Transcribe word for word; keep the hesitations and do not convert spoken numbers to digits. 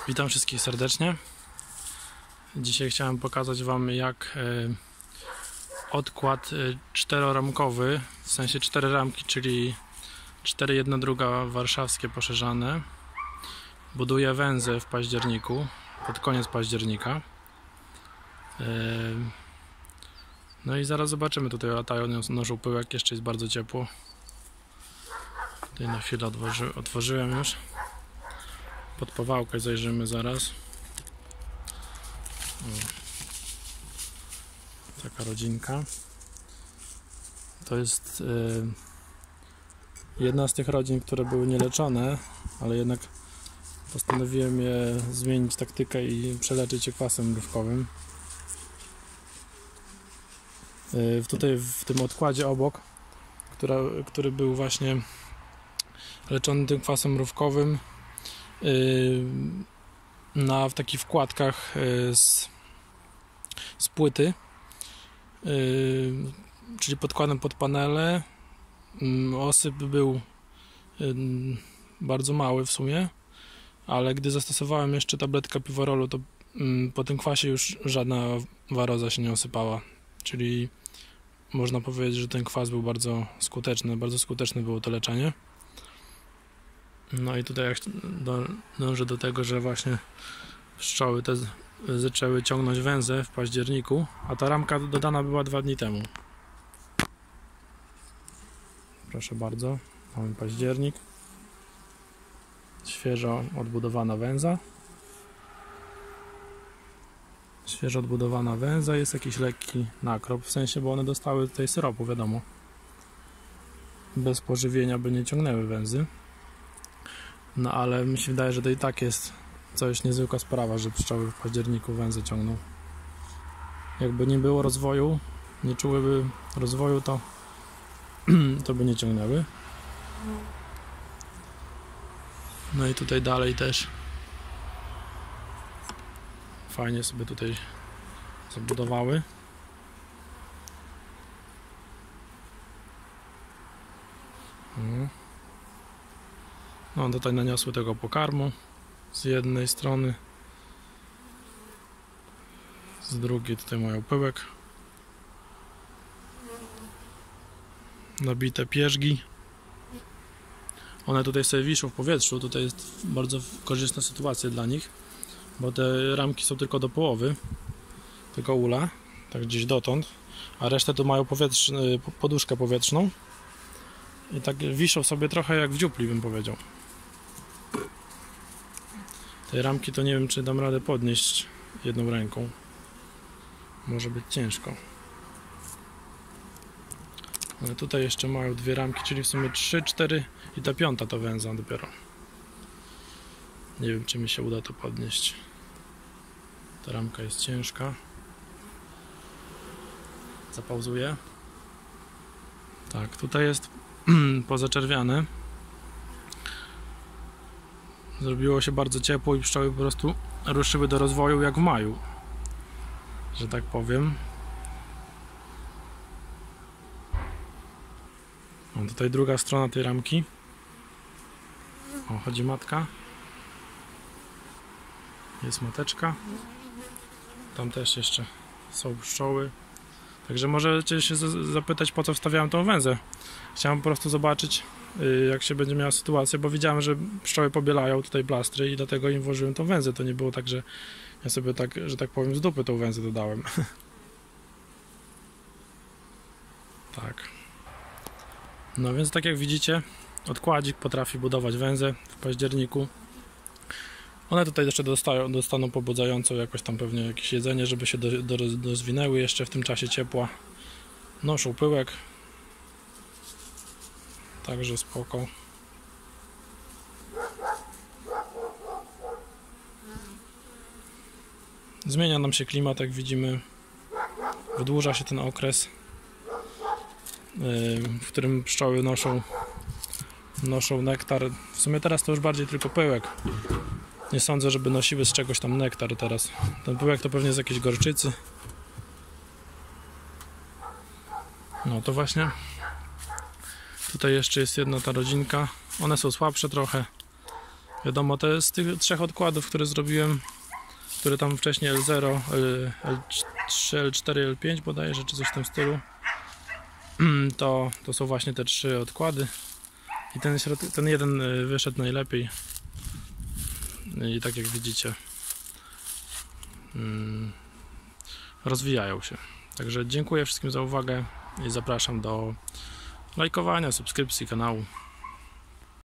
Witam wszystkich serdecznie. Dzisiaj chciałem pokazać Wam, jak odkład czteroramkowy, w sensie cztery ramki, czyli cztery jedna druga warszawskie poszerzane, buduje węzę w październiku, pod koniec października. No i zaraz zobaczymy, tutaj latają, noszą pyłek, jeszcze jest bardzo ciepło. Tutaj na chwilę otworzy, otworzyłem już. Pod powałkę zajrzymy zaraz. O. Taka rodzinka. To jest y, jedna z tych rodzin, które były nieleczone, ale jednak postanowiłem je zmienić taktykę i przeleczyć je kwasem mrówkowym. Y, tutaj w tym odkładzie obok, która, który był właśnie leczony tym kwasem mrówkowym, na w takich wkładkach z, z płyty, czyli podkładem pod panele. Osyp był bardzo mały w sumie, ale gdy zastosowałem jeszcze tabletkę piworolu, to po tym kwasie już żadna waroza się nie osypała, czyli można powiedzieć, że ten kwas był bardzo skuteczny, bardzo skuteczne było to leczenie. No i tutaj jak dążę do tego, że właśnie pszczoły te zaczęły ciągnąć węzę w październiku, a ta ramka dodana była dwa dni temu. Proszę bardzo, mamy październik. Świeżo odbudowana węza. Świeżo odbudowana węza, jest jakiś lekki nakrop, w sensie, bo one dostały tutaj syropu, wiadomo. Bez pożywienia by nie ciągnęły węzy. No ale mi się wydaje, że to i tak jest coś niezwykła sprawa, że pszczoły w październiku węzę ciągną. Jakby nie było rozwoju, nie czułyby rozwoju, to, to by nie ciągnęły. No i tutaj dalej też fajnie sobie tutaj zabudowały. Mhm. No, tutaj naniosły tego pokarmu z jednej strony, z drugiej tutaj mają pyłek, nabite pierzgi. One tutaj sobie wiszą w powietrzu, tutaj jest bardzo korzystna sytuacja dla nich, bo te ramki są tylko do połowy tego ula, tak gdzieś dotąd, a resztę tu mają powietrz... poduszkę powietrzną i tak wiszą sobie trochę jak w dziupli, bym powiedział. Te ramki to nie wiem, czy dam radę podnieść jedną ręką. Może być ciężko. Ale tutaj jeszcze mają dwie ramki, czyli w sumie trzy, cztery i ta piąta to węza dopiero. Nie wiem, czy mi się uda to podnieść. Ta ramka jest ciężka. Zapauzuję. Tak, tutaj jest pozaczerwiane. Zrobiło się bardzo ciepło i pszczoły po prostu ruszyły do rozwoju jak w maju, że tak powiem. O, tutaj druga strona tej ramki. O, chodzi matka. Jest mateczka. Tam też jeszcze są pszczoły. Także możecie się zapytać, po co wstawiałem tą węzę. Chciałem po prostu zobaczyć, jak się będzie miała sytuacja, bo widziałem, że pszczoły pobielają tutaj plastry i dlatego im włożyłem tą węzę. To nie było tak, że ja sobie tak, że tak powiem, z dupy tą węzę dodałem. Tak. No więc tak jak widzicie, odkładzik potrafi budować węzę w październiku. One tutaj jeszcze dostają, dostaną pobudzającą jakoś tam pewnie jakieś jedzenie, żeby się do, do, rozwinęły jeszcze w tym czasie ciepła. Noszą pyłek. Także spoko. Zmienia nam się klimat, jak widzimy. Wydłuża się ten okres, w którym pszczoły noszą, noszą nektar. W sumie teraz to już bardziej tylko pyłek. Nie sądzę, żeby nosiły z czegoś tam nektar teraz. Ten pyłek to pewnie z jakiejś gorczycy. No to właśnie. Tutaj jeszcze jest jedna ta rodzinka. One są słabsze trochę. Wiadomo, to z tych trzech odkładów, które zrobiłem, które tam wcześniej L zero, L trzy, L cztery, L pięć bodajże, czy coś w tym stylu, to, to są właśnie te trzy odkłady i ten, środ- ten jeden wyszedł najlepiej i tak jak widzicie rozwijają się. Także dziękuję wszystkim za uwagę i zapraszam do lajkowania, subskrypcji kanału.